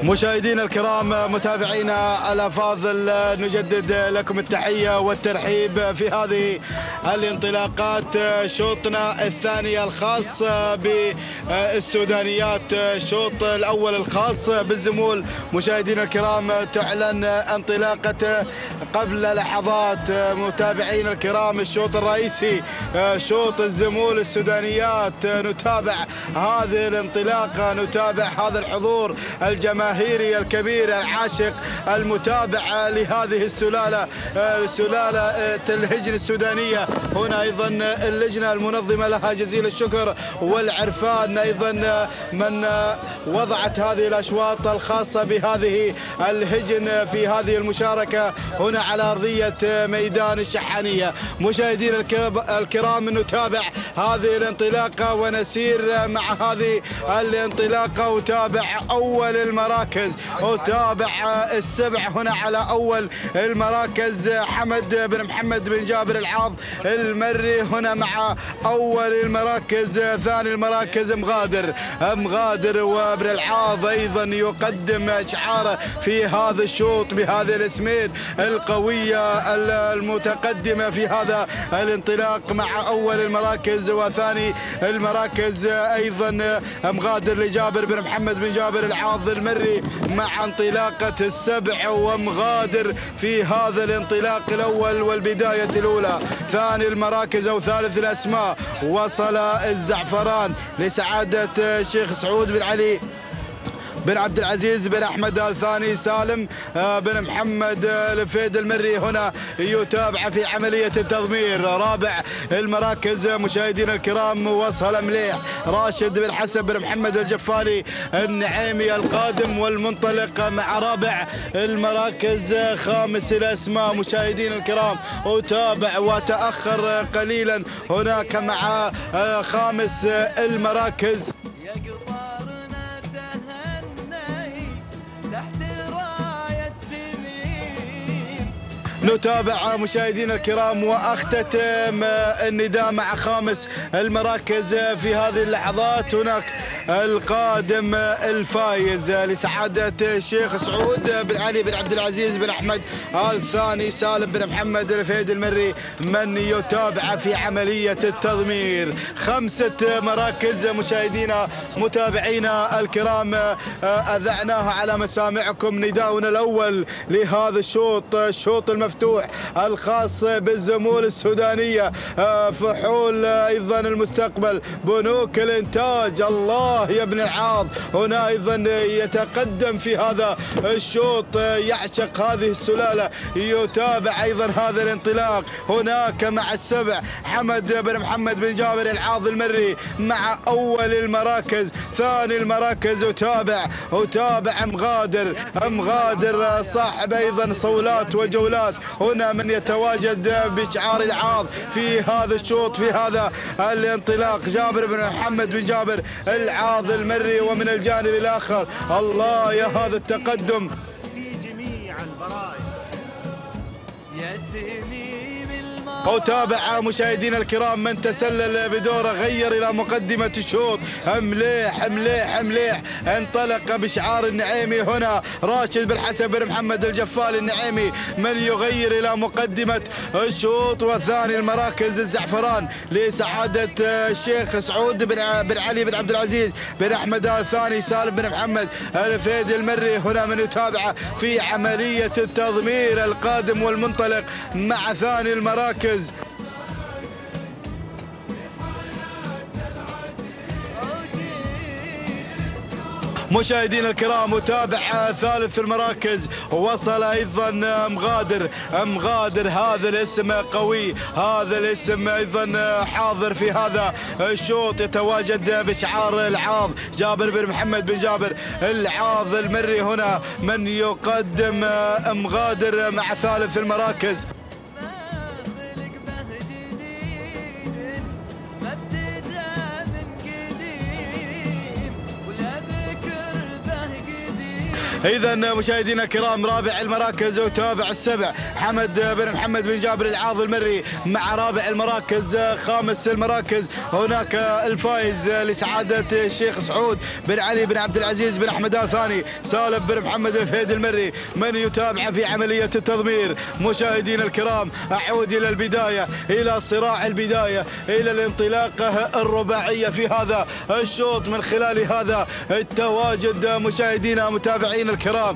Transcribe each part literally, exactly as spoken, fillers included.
مشاهدينا الكرام، متابعينا الافاضل، نجدد لكم التحيه والترحيب في هذه الانطلاقات، شوطنا الثاني الخاص بالسودانيات. الشوط الاول الخاص بالزمول مشاهدينا الكرام تعلن انطلاقته قبل لحظات. متابعينا الكرام، الشوط الرئيسي شوط الزمول السودانيات، نتابع هذه الانطلاقه، نتابع هذا الحضور الجماهيري الكبير العاشق المتابع لهذه السلاله، سلاله الهجن السودانيه. هنا ايضا اللجنه المنظمه لها جزيل الشكر والعرفان، ايضا من وضعت هذه الاشواط الخاصه بهذه الهجن في هذه المشاركه هنا على ارضيه ميدان الشحانيه. مشاهدينا الكرام، نتابع هذه الانطلاقه ونسير مع هذه الانطلاقه، وتابع اول المراكز، وتابع السبع هنا على اول المراكز. حمد بن محمد بن جابر العاض المري هنا مع اول المراكز. ثاني المراكز مغادر مغادر وابن العاض ايضا يقدم شعاره في هذا الشوط بهذه الاسمين القويه المتقدمه في هذا الانطلاق مع اول المراكز وثاني المراكز. ايضا مغادر لجابر بن محمد بن جابر العاض المري مع انطلاقه السبع، ومغادر في هذا الانطلاق الاول والبدايه الاولى. ثاني المراكز او ثالث الاسماء وصل الزعفران لسعاده الشيخ سعود بن علي بن عبد العزيز بن احمد ال ثاني سالم بن محمد الفيد المري هنا يتابع في عمليه التضمير. رابع المراكز مشاهدينا الكرام وصل مليح راشد بن حسن بن محمد الجفالي النعيمي القادم والمنطلق مع رابع المراكز. خامس الاسماء مشاهدينا الكرام وتابع وتاخر قليلا هناك مع خامس المراكز. نتابع مشاهدينا الكرام واختتم النداء مع خامس المراكز في هذه اللحظات. هناك القادم الفايز لسعادة الشيخ سعود بن علي بن عبد العزيز بن احمد ال ثاني سالم بن محمد الفيد المري من يتابع في عملية التضمير. خمسة مراكز مشاهدينا متابعينا الكرام اذعناها على مسامعكم. نداؤنا الاول لهذا الشوط، الشوط المفتوح الخاص بالزمول السودانيه، فحول ايضا المستقبل، بنوك الانتاج، الله يا ابن العاض هنا ايضا يتقدم في هذا الشوط، يعشق هذه السلاله، يتابع ايضا هذا الانطلاق. هناك مع السبع حمد بن محمد بن جابر العاض المري مع اول المراكز. ثاني المراكز وتابع وتابع مغادر مغادر صاحب ايضا صولات وجولات، هنا من يتواجد بشعار العاض في هذا الشوط في هذا الانطلاق جابر بن محمد بن جابر العاض المري. ومن الجانب الاخر الله يا هذا التقدم في جميع البرايا يتني. وتابع مشاهدينا الكرام من تسلل بدوره، غير الى مقدمه الشوط، مليح مليح مليح، انطلق بشعار النعيمي. هنا راشد بن حسن بن محمد الجفال النعيمي من يغير الى مقدمه الشوط. وثاني المراكز الزعفران لسعاده الشيخ سعود بن بن علي بن عبد العزيز بن احمد ال ثاني سالم بن محمد الفيد المري هنا من يتابع في عمليه التضمير القادم والمنطلق مع ثاني المراكز. مشاهدينا الكرام متابع ثالث المراكز وصل ايضا مغادر مغادر هذا الاسم قوي، هذا الاسم ايضا حاضر في هذا الشوط، يتواجد بشعار العاض جابر بن محمد بن جابر العاض المري هنا من يقدم مغادر مع ثالث المراكز. إذا مشاهدينا الكرام رابع المراكز وتابع السبع حمد بن محمد بن جابر العاض المري مع رابع المراكز. خامس المراكز هناك الفائز لسعادة الشيخ سعود بن علي بن عبد العزيز بن أحمد آل ثاني سالم بن محمد الفهيد المري من يتابع في عملية التضمير. مشاهدينا الكرام أعود إلى البداية، إلى صراع البداية، إلى الانطلاقة الرباعية في هذا الشوط من خلال هذا التواجد. مشاهدينا متابعين الكرام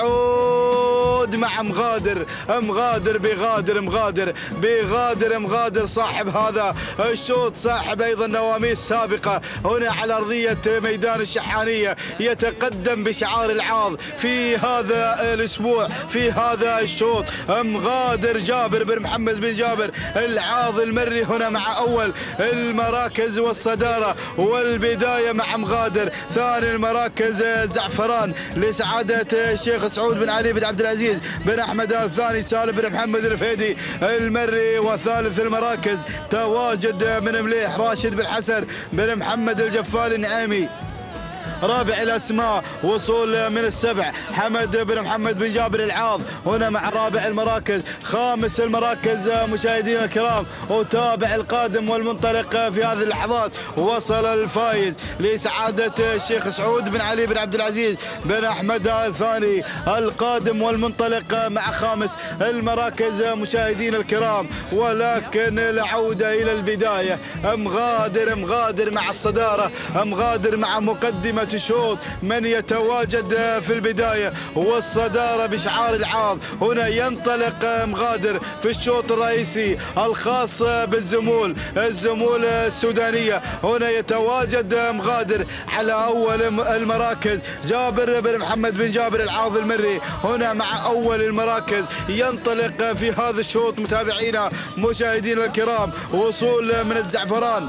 أعود مع مغادر مغادر بغادر مغادر بغادر مغادر صاحب هذا الشوط، صاحب أيضا نواميس سابقة هنا على أرضية ميدان الشحانية، يتقدم بشعار العاض في هذا الأسبوع في هذا الشوط. مغادر جابر بن محمد بن جابر العاض المري هنا مع أول المراكز والصدارة والبداية مع مغادر. ثاني المراكز زعفران لسعادة الشيخ سعود بن علي بن عبد العزيز بن أحمد آل ثاني سالم بن محمد الفهيدي المري. وثالث المراكز تواجد من مليح راشد بن حسن بن محمد الجفال النعيمي. رابع الأسماء وصول من السبع حمد بن محمد بن جابر العاض هنا مع رابع المراكز. خامس المراكز مشاهدينا الكرام وتابع القادم والمنطلق في هذه اللحظات وصل الفايز لسعادة الشيخ سعود بن علي بن عبد العزيز بن أحمد آل ثاني القادم والمنطلق مع خامس المراكز مشاهدينا الكرام. ولكن العودة إلى البداية، مغادر مغادر مع الصدارة، مغادر مع مقدمة الشوط من يتواجد في البداية والصدارة بشعار العاض. هنا ينطلق مغادر في الشوط الرئيسي الخاص بالزمول الزمول السودانية. هنا يتواجد مغادر على أول المراكز. جابر بن محمد بن جابر العاض المري هنا مع أول المراكز ينطلق في هذا الشوط. متابعينا مشاهدينا الكرام وصول من الزعفران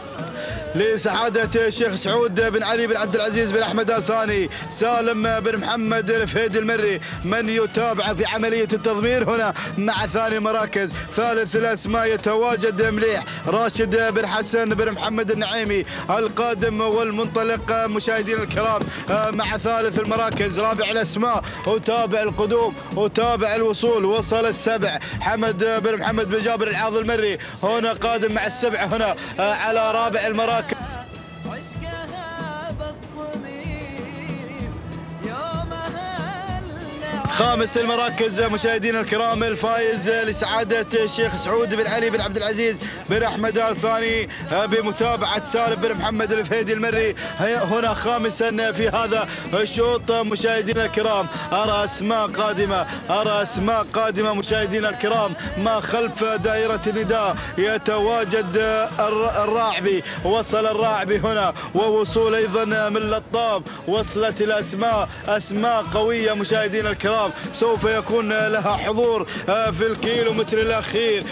لسعادة الشيخ سعود بن علي بن عبد العزيز بن أحمد آل ثاني سالم بن محمد الفهيد المري من يتابع في عملية التضمير هنا مع ثاني مراكز. ثالث الأسماء يتواجد مليح راشد بن حسن بن محمد النعيمي القادم والمنطلق مشاهدينا الكرام مع ثالث المراكز. رابع الأسماء وتابع القدوم وتابع الوصول وصل السبع حمد بن محمد بن جابر العاض المري هنا قادم مع السبع هنا على رابع المراكز. خامس المراكز مشاهدينا الكرام الفائز لسعادة الشيخ سعود بن علي بن عبد العزيز بن أحمد آل ثاني بمتابعة سالم بن محمد الفهيدي المري هنا خامسا في هذا الشوط. مشاهدينا الكرام أرى أسماء قادمة أرى أسماء قادمة مشاهدينا الكرام ما خلف دائرة النداء. يتواجد الراعبي وصل الراعبي هنا ووصول أيضا من لطام. وصلت الأسماء أسماء قوية مشاهدينا الكرام سوف يكون لها حضور في الكيلومتر الأخير.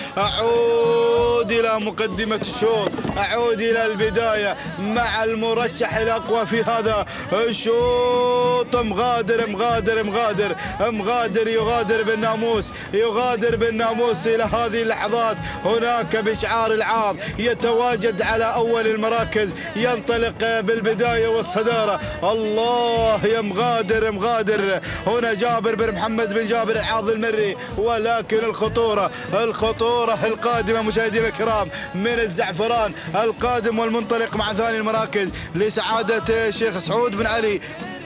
أعود إلى مقدمة الشوط، أعود إلى البداية مع المرشح الأقوى في هذا الشوط. مغادر مغادر مغادر مغادر يغادر بالناموس يغادر بالناموس إلى هذه اللحظات. هناك بشعار العاض يتواجد على أول المراكز ينطلق بالبداية والصدارة. الله يا مغادر مغادر هنا جابر بن محمد بن جابر العاض المري. ولكن الخطورة الخطورة القادمة مشاهدينا الكرام من الزعفران القادم والمنطلق مع ثاني المراكز لسعادة الشيخ سعود بن علي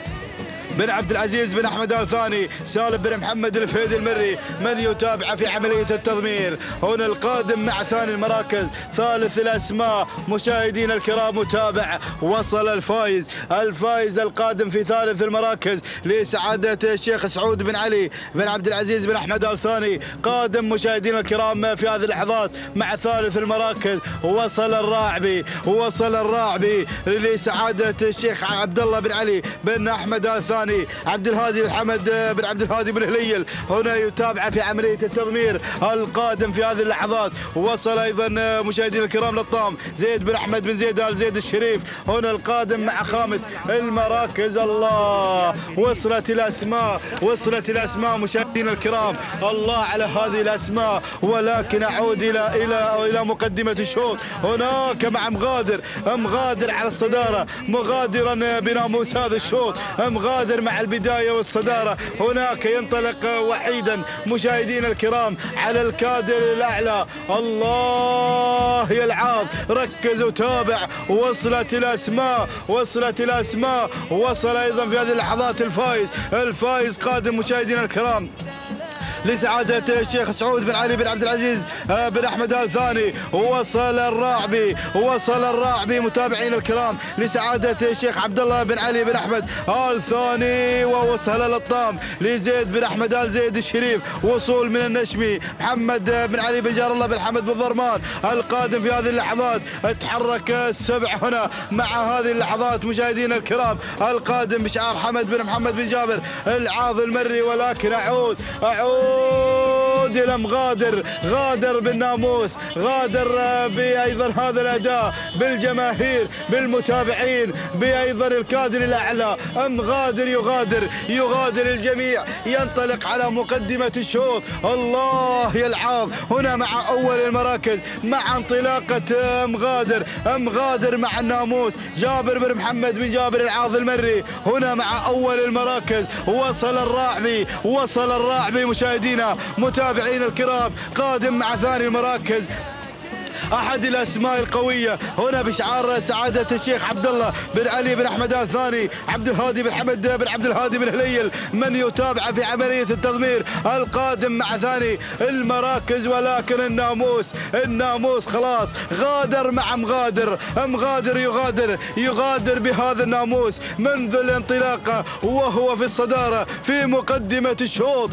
بن عبد العزيز بن أحمد آل ثاني سالم بن محمد الفهيدي المري من يتابع في عملية التضمير. هنا القادم مع ثاني المراكز. ثالث الأسماء مشاهدينا الكرام متابع وصل الفايز الفايز القادم في ثالث المراكز لسعادة الشيخ سعود بن علي بن عبد العزيز بن أحمد آل ثاني قادم مشاهدينا الكرام في هذه اللحظات مع ثالث المراكز. وصل الراعبي وصل الراعبي لسعادة الشيخ عبد الله بن علي بن أحمد آل ثاني عبد الهادي بن حمد بن عبد الهادي بن هليل هنا يتابع في عملية التضمير القادم في هذه اللحظات. وصل أيضا مشاهدينا الكرام لطام زيد بن أحمد بن زيد آل زيد الشريف هنا القادم مع خامس المراكز. الله وصلت الأسماء وصلت الأسماء مشاهدينا الكرام. الله على هذه الأسماء. ولكن أعود إلى إلى إلى مقدمة الشوط. هناك مع مغادر مغادر على الصدارة مغادرا بناموس هذا الشوط. مغادر مغادر مع البداية والصدارة. هناك ينطلق وحيدا مشاهدينا الكرام على الكادر الأعلى. الله يلعاب، ركز وتابع. وصلت الأسماء، وصلت الأسماء، وصل أيضا في هذه اللحظات الفايز. الفايز قادم مشاهدينا الكرام لسعادة الشيخ سعود بن علي بن عبد العزيز بن أحمد آل ثاني. وصل الراعبي، وصل الراعبي متابعينا الكرام لسعادة الشيخ عبد الله بن علي بن أحمد آل ثاني. ووصل الأطام لزيد بن أحمد آل زيد الشريف. وصول من النشمي محمد بن علي بن جار الله بن حمد بن ضرمان القادم في هذه اللحظات. تحرك السبع هنا مع هذه اللحظات مشاهدينا الكرام. القادم بشعار حمد بن محمد بن جابر العاض المري. ولكن أعود أعود عود إلى مغادر، غادر بالناموس، غادر بأيضا هذا الأداء بالجماهير بالمتابعين بأيضا الكادر الأعلى. مغادر يغادر، يغادر الجميع، ينطلق على مقدمة الشوط. الله يلعب هنا مع أول المراكز مع انطلاقة مغادر، مغادر مع الناموس جابر بن محمد بن جابر العاض المري هنا مع أول المراكز. وصل الراعبي، وصل الراعبي مشاهدينا متابعين الكرام قادم مع ثاني المراكز. احد الاسماء القويه هنا بشعار سعاده الشيخ عبد الله بن علي بن احمد آل ثاني. عبد الهادي بن حمد بن عبد الهادي بن هليل من يتابع في عمليه التضمير القادم مع ثاني المراكز. ولكن الناموس، الناموس خلاص غادر مع مغادر، مغادر يغادر، يغادر بهذا الناموس منذ الانطلاقه وهو في الصداره في مقدمه الشوط.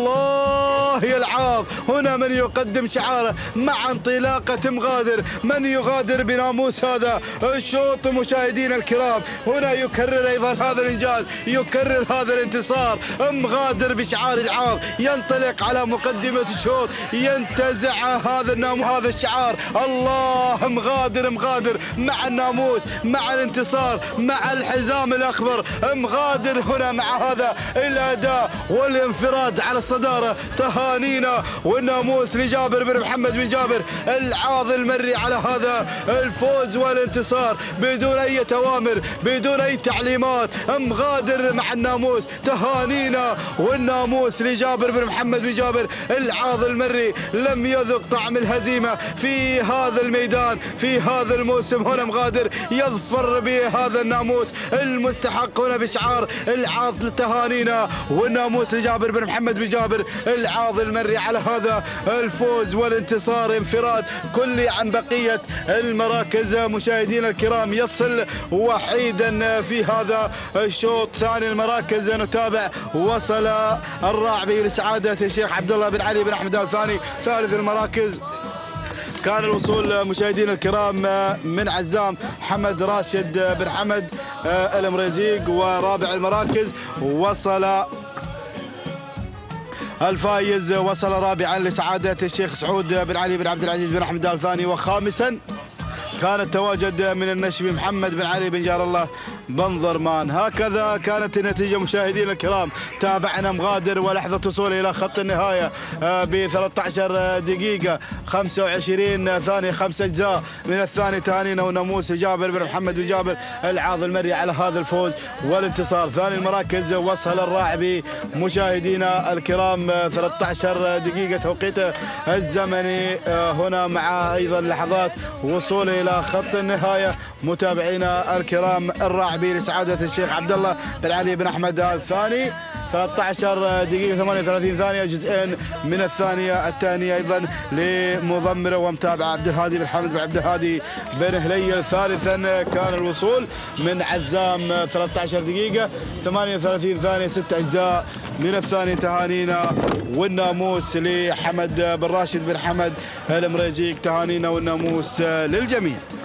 الله يلعاب هنا من يقدم شعاره مع انطلاقه مغادر، من يغادر بناموس هذا الشوط مشاهدينا الكرام. هنا يكرر ايضا هذا الانجاز، يكرر هذا الانتصار. مغادر بشعار العار ينطلق على مقدمه الشوط، ينتزع هذا الناموس هذا الشعار. الله مغادر، مغادر مع الناموس مع الانتصار مع الحزام الاخضر. مغادر هنا مع هذا الاداء والانفراد على الصداره. تهانينا والناموس لجابر بن محمد بن جابر العاض المري على هذا الفوز والانتصار بدون اي اوامر بدون اي تعليمات. مغادر مع الناموس. تهانينا والناموس لجابر بن محمد بن جابر العاض المري لم يذق طعم الهزيمه في هذا الميدان في هذا الموسم. هنا مغادر يظفر بهذا الناموس المستحق هنا بشعار العاض. تهانينا والناموس لجابر بن محمد بن جابر العاض المري على هذا الفوز والانتصار. انفراد كلي عن بقية المراكز مشاهدينا الكرام، يصل وحيدا في هذا الشوط. ثاني المراكز نتابع وصل الراعبي لسعادة الشيخ عبد الله بن علي بن أحمد آل ثاني. ثالث المراكز كان الوصول مشاهدينا الكرام من عزام حمد راشد بن حمد المريزيق. ورابع المراكز وصل الفايز، وصل رابعا لسعادة الشيخ سعود بن علي بن عبد العزيز بن أحمد آل ثاني. وخامسا كان التواجد من النشمي محمد بن علي بن جار الله بن ضرمان. هكذا كانت النتيجة مشاهدينا الكرام. تابعنا مغادر ولحظة وصوله إلى خط النهاية ب ثلاثة عشر دقيقة خمسة وعشرين ثانية خمس أجزاء من الثاني. تهانينا وناموس جابر بن محمد بن جابر العاض المري على هذا الفوز والانتصار. ثاني المراكز وصل الراعبي مشاهدينا الكرام ثلاثة عشر دقيقة توقيته الزمني هنا مع أيضا لحظات وصوله إلى خط النهاية. متابعينا الكرام الراعبي لسعادة الشيخ عبد الله بن علي بن أحمد آل ثاني ثلاثة عشر دقيقة ثمانية وثلاثين ثانية جزئين من الثانية الثانية أيضا لمضمره ومتابعة عبد الهادي بن حمد بن عبد الهادي بن هليل. ثالثا كان الوصول من عزام ثلاثة عشر دقيقة ثمانية وثلاثين ثانية ست أجزاء من الثاني. تهانينا والناموس لحمد بن راشد بن حمد المريزيق. تهانينا والناموس للجميع.